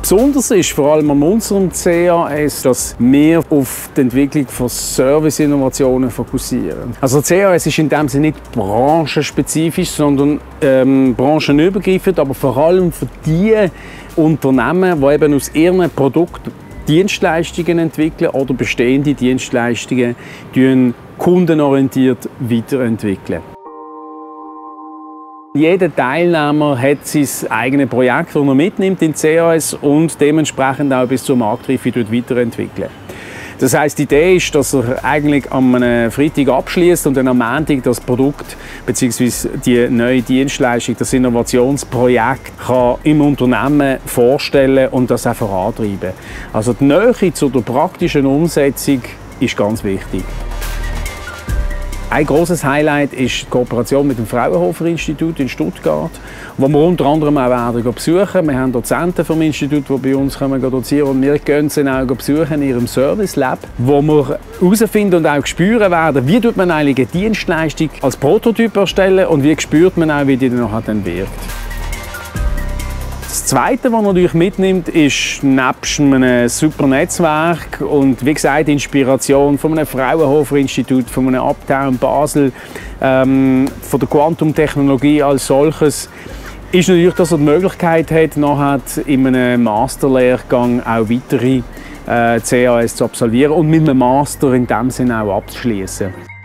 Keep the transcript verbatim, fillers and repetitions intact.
Besonders ist vor allem an unserem C A S, dass wir auf die Entwicklung von Service-Innovationen fokussieren. Also C A S ist in dem Sinne nicht branchenspezifisch, sondern ähm, branchenübergreifend, aber vor allem für die Unternehmen, die eben aus ihren Produkten Dienstleistungen entwickeln oder bestehende Dienstleistungen kundenorientiert weiterentwickeln. Jeder Teilnehmer hat sein eigenes Projekt, das er mitnimmt in C A S und dementsprechend auch bis zur Marktreife weiterentwickeln. Das heisst, die Idee ist, dass er eigentlich am Freitag abschließt und dann am Montag das Produkt bzw. die neue Dienstleistung, das Innovationsprojekt kann im Unternehmen vorstellen und das auch vorantreiben. Also die Nähe zu der praktischen Umsetzung ist ganz wichtig. Ein grosses Highlight ist die Kooperation mit dem Fraunhofer-Institut in Stuttgart, wo wir unter anderem auch werden besuchen. Wir haben Dozenten vom Institut, die bei uns kommen dozieren, und wir gehen sie auch besuchen in ihrem Service Lab, wo wir herausfinden und auch spüren werden, wie tut man eigentlich eine Dienstleistung als Prototyp erstellen und wie spürt man auch, wie die dann nachher dann wirkt. Das Zweite, was man natürlich mitnimmt, ist nebst einem super Netzwerk und wie gesagt Inspiration von einem Fraunhofer-Institut, von einem Uptown Basel, ähm, von der Quantumtechnologie als solches, ist natürlich, dass er die Möglichkeit hat, nachher in einem Masterlehrgang auch weitere äh, C A S zu absolvieren und mit einem Master in dem Sinne auch abzuschließen.